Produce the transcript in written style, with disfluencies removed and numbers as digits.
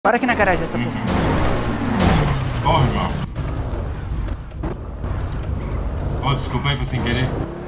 Para aqui na garagem essa porra. Corre, irmão. Oh, desculpa aí, foi sem querer.